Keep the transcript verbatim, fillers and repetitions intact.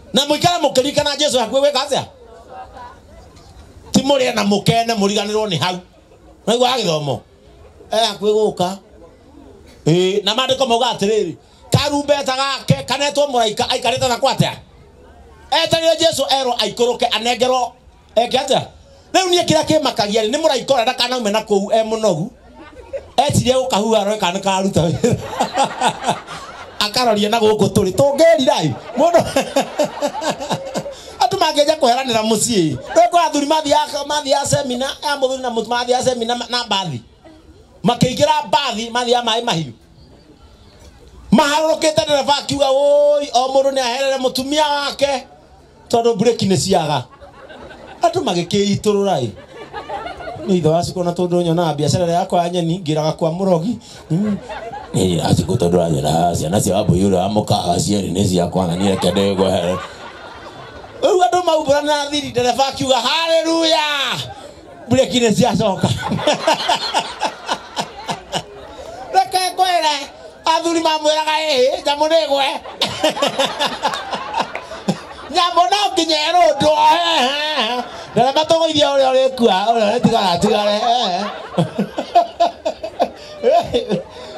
na muikara mukirikana Jesu hakuwe weka atia ti muri na mukene muriganirwo ni hau na igwa githomo eh hakuwe guka eh na mandiko mauga atiriri karumbeta gake kanetwo muraika aikarite na kwatia etanire Jesu ero aikuruke anengero eke atia riu nie kira kimakagia ni muraikora ndakana ume na kuu e munogu etire ukahua ro kana karuta akaroria na guku turi tungeri rai mundu atu mageja kuheranira mucii reko athuri mathia mathia semina ya muthuri na mutu mathia semina na bathi makeigira bathi mathia mai mahiu maharukite ndereva akiuga oi o mundu ni aherere mutumia wake tondu break ni ciaga atu magikiituru rai ni itho aciko na tondu nyona biacara yakwa ya nyeni ngiraga kwa murogi ni aciko tondu anyira ciana cia wabuyura amukaga cieri ni ciakwa na ni reke ndego here uyu andu maubura na thiri ndereva akiuga haleluya break ni ciacoka reke kwere athuri mamwiraga eh jamu nigwe nyambo no kinyero ndo eh ndara matogoithia uri uri kwa uri tigara tigara eh